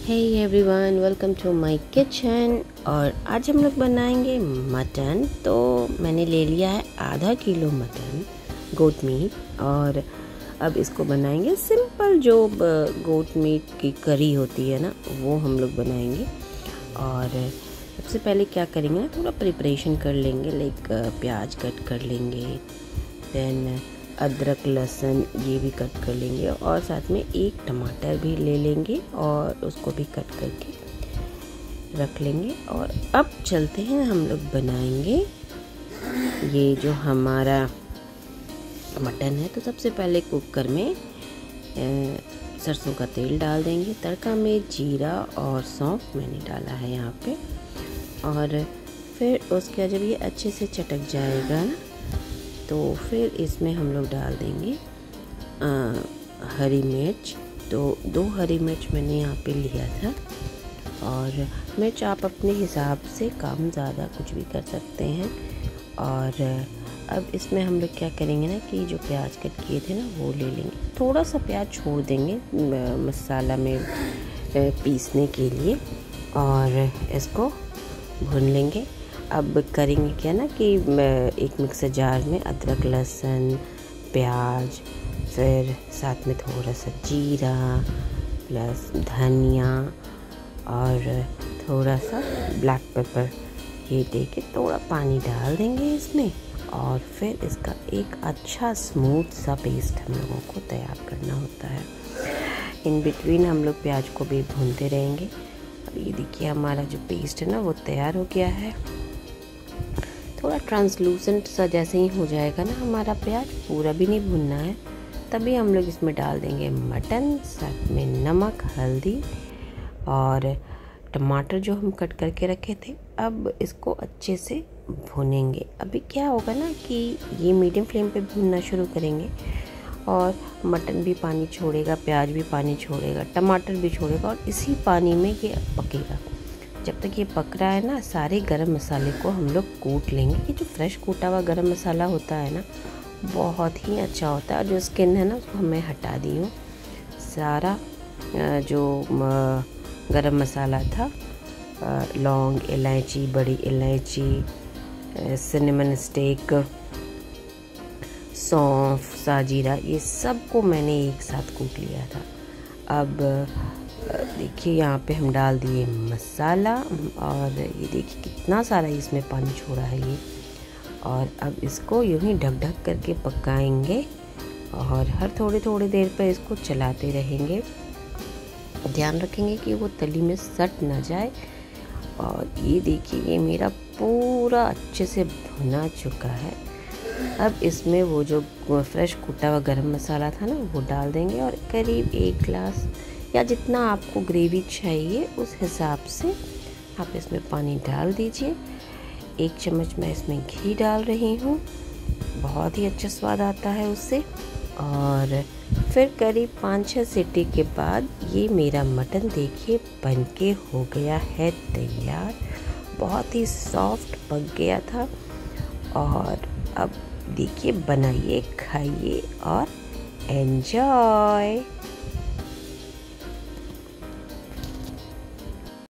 Hey everyone, welcome to my kitchen. और आज हम लोग बनाएंगे मटन। तो मैंने ले लिया है आधा किलो मटन, गोट मीट। और अब इसको बनाएंगे सिंपल, जो गोट मीट की करी होती है ना, वो हम लोग बनाएंगे। और सबसे पहले क्या करेंगे ना, थोड़ा प्रिपरेशन कर लेंगे। लाइक प्याज कट कर लेंगे, देन अदरक लहसुन ये भी कट कर लेंगे, और साथ में एक टमाटर भी ले लेंगे और उसको भी कट करके रख लेंगे। और अब चलते हैं, हम लोग बनाएंगे ये जो हमारा मटन है। तो सबसे पहले कुकर में सरसों का तेल डाल देंगे। तड़का में जीरा और सौंफ मैंने डाला है यहाँ पे। और फिर उसके बाद जब ये अच्छे से चटक जाएगा ना, तो फिर इसमें हम लोग डाल देंगे हरी मिर्च। तो 2 हरी मिर्च मैंने यहाँ पे लिया था। और मिर्च आप अपने हिसाब से कम ज़्यादा कुछ भी कर सकते हैं। और अब इसमें हम लोग क्या करेंगे ना, कि जो प्याज कट किए थे ना, वो ले लेंगे। थोड़ा सा प्याज छोड़ देंगे मसाला में पीसने के लिए, और इसको भून लेंगे। अब करेंगे क्या ना, कि एक मिक्सर जार में अदरक लहसुन प्याज, फिर साथ में थोड़ा सा जीरा प्लस धनिया और थोड़ा सा ब्लैक पेपर, ये देके थोड़ा पानी डाल देंगे इसमें। और फिर इसका एक अच्छा स्मूथ सा पेस्ट हम लोगों को तैयार करना होता है। इन बिटवीन हम लोग प्याज को भी भूनते रहेंगे। और ये देखिए, हमारा जो पेस्ट है ना, वो तैयार हो गया है। थोड़ा ट्रांसलूसेंट सा जैसे ही हो जाएगा ना हमारा प्याज, पूरा भी नहीं भुनना है, तभी हम लोग इसमें डाल देंगे मटन, साथ में नमक, हल्दी और टमाटर जो हम कट करके रखे थे। अब इसको अच्छे से भुनेंगे। अभी क्या होगा ना, कि ये मीडियम फ्लेम पे भुनना शुरू करेंगे, और मटन भी पानी छोड़ेगा, प्याज भी पानी छोड़ेगा, टमाटर भी छोड़ेगा, और इसी पानी में ये पकेगा। जब तक ये पक रहा है ना, सारे गरम मसाले को हम लोग कूट लेंगे। ये जो फ्रेश कूटा हुआ गरम मसाला होता है ना, बहुत ही अच्छा होता है। और जो स्किन है ना, उसको मैं हटा दी हूँ। सारा जो गरम मसाला था, लौंग, इलायची, बड़ी इलायची, सिनेमन स्टिक, सौंफ, साजीरा, ये सब को मैंने एक साथ कूट लिया था। अब देखिए, यहाँ पे हम डाल दिए मसाला, और ये देखिए कितना सारा इसमें पानी छोड़ा है ये। और अब इसको यूं ही ढक ढक करके पकाएंगे, और हर थोड़ी थोड़ी देर पर इसको चलाते रहेंगे। ध्यान रखेंगे कि वो तली में सट ना जाए। और ये देखिए, ये मेरा पूरा अच्छे से भुना चुका है। अब इसमें वो जो फ्रेश कूटा हुआ गरम मसाला था ना, वो डाल देंगे। और करीब 1 गिलास या जितना आपको ग्रेवी चाहिए उस हिसाब से आप इसमें पानी डाल दीजिए। 1 चम्मच मैं इसमें घी डाल रही हूँ, बहुत ही अच्छा स्वाद आता है उससे। और फिर करीब 5-6 सीटी के बाद ये मेरा मटन देखिए बन के हो गया है तैयार। बहुत ही सॉफ्ट पक गया था। और अब देखिए, बनाइए, खाइए और एंजॉय।